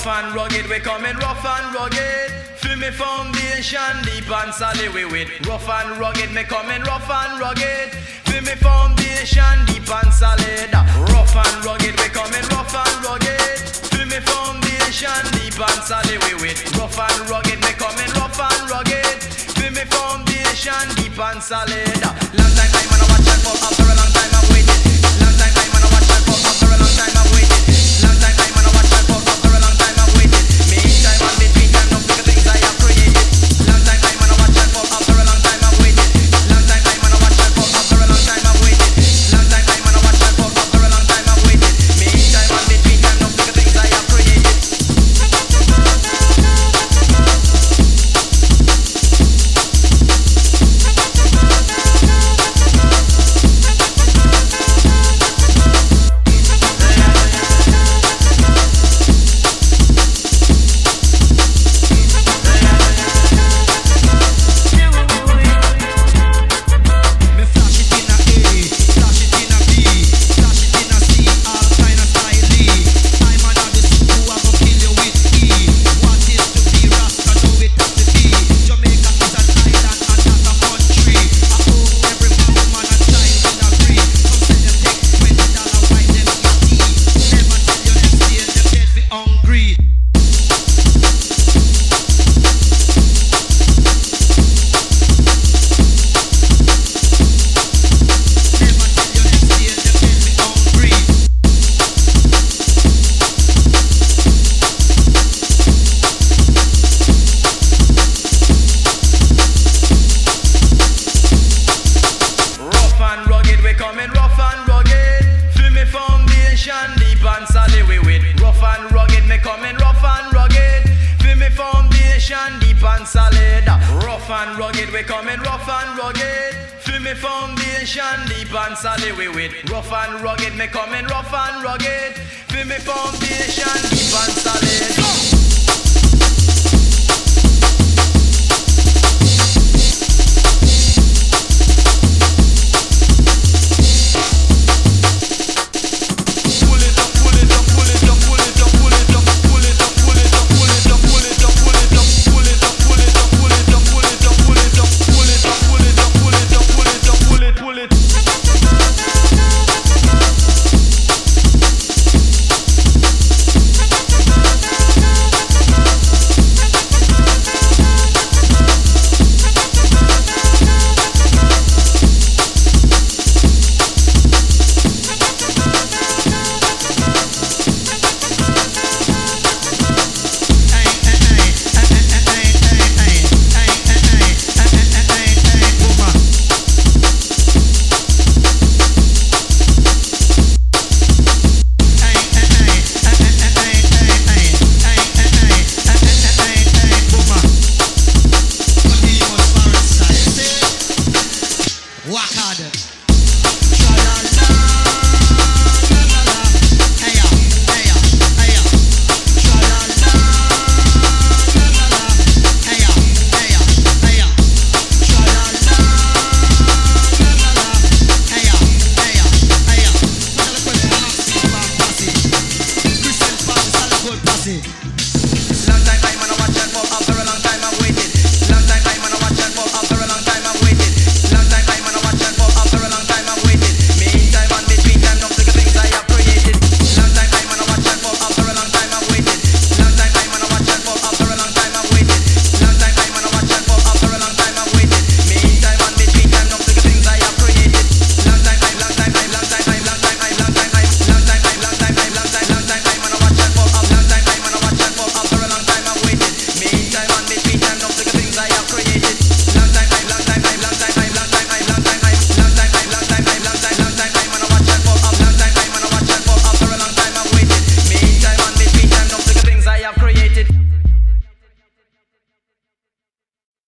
and rugged, we coming rough and rugged. Feel me foundation deep and solid we with. Rough and rugged, me coming rough and rugged. Feel me foundation deep and solid. Rough and rugged, we coming rough and rugged. Feel me foundation deep and solid we with. Rough and rugged, me coming rough and rugged. Feel me foundation deep and solid. Long time I man I watch that for after a long time I've waited. Long time I man I watch that for after a long time I've waited. Long time I man I watch that for after a long time I've waited. Meantime and between time no bigger things I have created. Long time I man I watch that for after a long time I've waited. Long time I man I watch that for after a long time I've waited. Long time I man I watch that for after a long time I've waited. Meantime and between time no bigger things I have created. Coming rough and rugged, feel me foundation deep and solid we with. Rough and rugged, me coming rough and rugged, feel me foundation deep and solid. Rough and rugged, we coming rough and rugged, feel me foundation deep and solid we with. Rough and rugged, me coming rough and rugged, feel me foundation deep and solid. Work harder.